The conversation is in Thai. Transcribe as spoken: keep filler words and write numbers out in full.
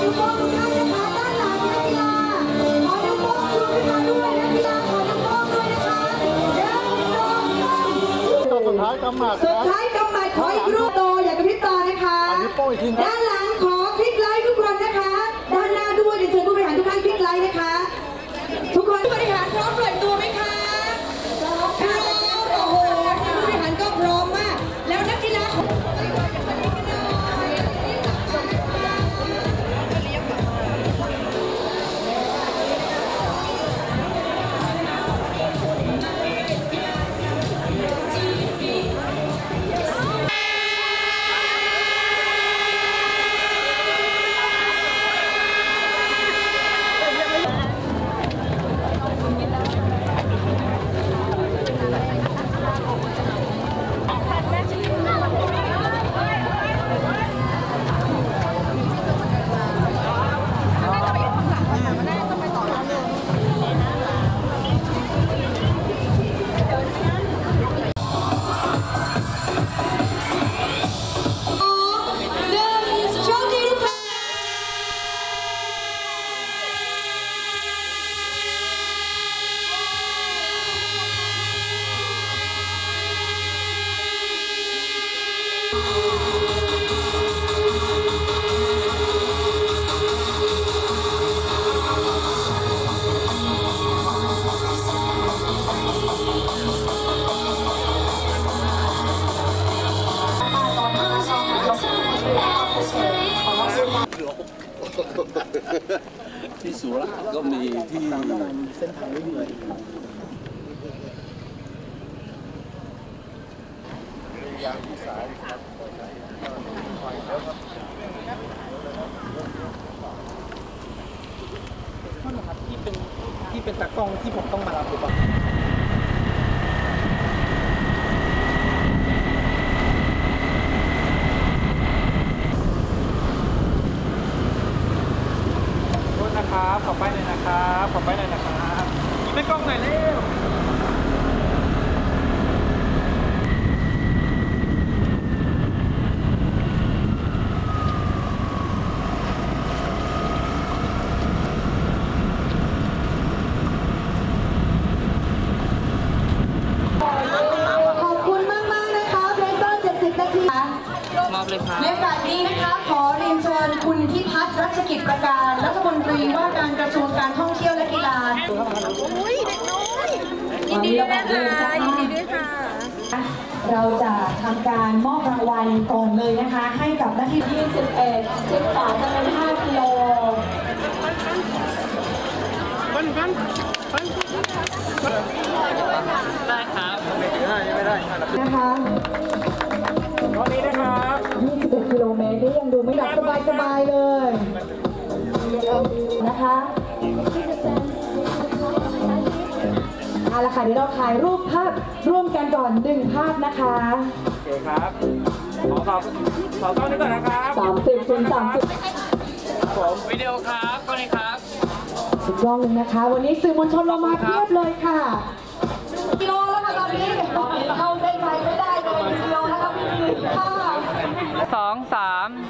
นิ้วโป้งทุกท่านนะคะด้านหลังนักกีฬาขอนิ้วโป้งชูขึ้นมาด้วยนักกีฬาขอนิ้วโป้งด้วยนะคะหนึ่งสองสามตัวสุดท้ายกำหมัดสุดท้ายกำหมัดขออีกรูปโตอย่ากระพริบตานะคะด้านหลังขอคลิกไลค์ทุกคนนะคะด้านหน้าด้วยเดี๋ยวเชิญผู้บริหารทุกท่านคลิกไลค์นะคะทุกคนผู้บริหารพร้อมเปิดตัวไหมคะพร้อมค่ะโอ้โหผู้บริหารก็พร้อมมากแล้วนักกีฬาของที่สุราษฎร์ก็มีที่เส้นทางไม่ดียางที่สายครับนั่นแหละครับที่เป็นที่เป็นตากล้องที่ผมต้องมารับถูกป่ะนะครับขอไปเลยนะครับขอไปเลยนะครับไม่กล้องหน่อยเร็วขอบคุณมากมากนะคะเพลเซอร์เจ็ดสิบนาทีมอบเลยค่ะในโอกาสนี้นะคะขอเรียนเชิญคุณพิพัฒน์รัชกิจประการรัฐมนตรีว่าการกระทรวงการท่องเที่ยวและกีฬาอุ้ยเด็กน้อยยินดีด้วยค่ะยินดีด้วยค่ะเราจะทำการมอบรางวัลก่อนเลยนะคะให้กับนักที่ยี่สิบเอ็ดชิ้นฝาจำนวนห้ากิโลปั้นปั้นปั้นได้ครับไม่ได้ไม่ได้นะคะตอนนี้นะครับยี่สิบเอ็ดกิโลเมตรนี่ยังดูไม่หลับสบายๆเลยนะคะเอาละค่ะเดี๋ยวเราถ่ายรูปภาพร่วมกันก่อนหนึ่งภาพนะคะโอเคครับขอสอบสอบต้องนี้ก่อนนะครับสามสิบถึงสามสิบผมวิดีโอครับก็เลยครับสุดยอดเลยนะคะวันนี้สื่อมวลชนเรามาเพียบเลยค่ะกิโลแล้วค่ะตอนนี้เข้าเส้นชัยไม่ได้เลยกิโลแล้วค่ะพี่ค่ะสองสาม